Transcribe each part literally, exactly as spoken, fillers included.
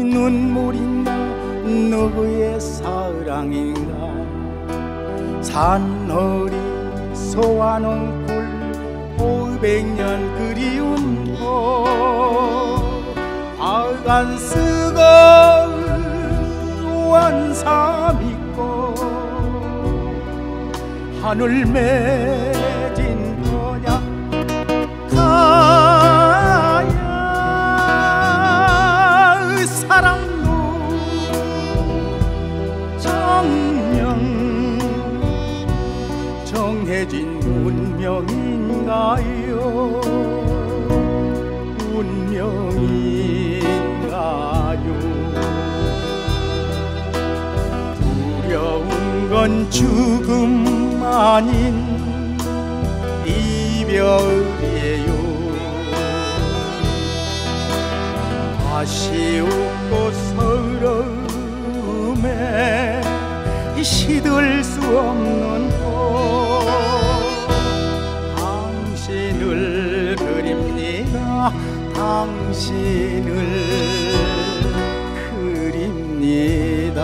눈물이 나 누구의 사랑인가. 산허리 소환한 꿀 오백 년 그리운 곳. 빨간 쓰거 원사 믿고 하늘 맺은 거냐. 가야 사랑도 정령 정해진 운명인가요. 운명인가요. 두려운 건 죽음 아닌 이별이에요. 아쉬웠고 서러움에 시들 수 없는 곳. 당신을 그립니다. 당신을 그립니다.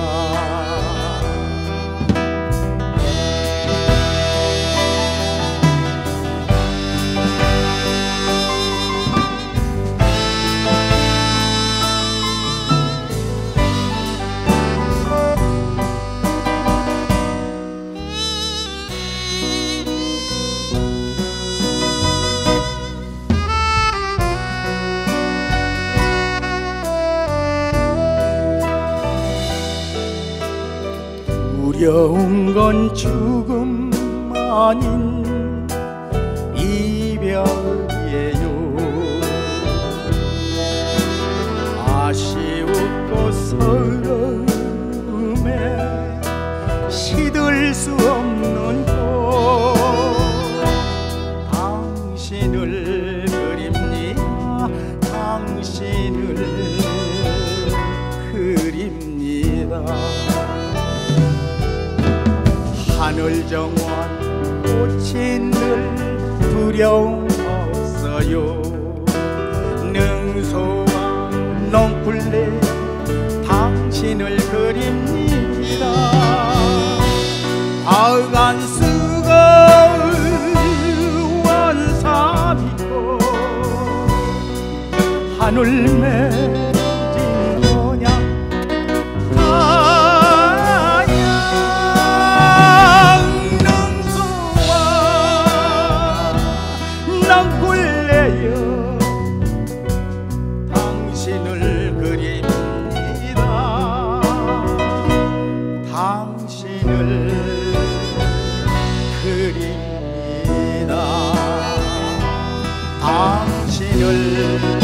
두려운 건 죽음 아닌 이별이에요. 아쉬웠고 서러움에 시들 수 없는 곳. 당신을 그립니다. 당신을 그립니다. 하늘 정원 꽃이 늘 두려움 없어요. 능소와 넝쿨레 당신을 그립니다. 빨간 쓰거 원사 믿고 하늘 맺은 거냐. 당신을 그립니다. 당신을 그립니다. 당신을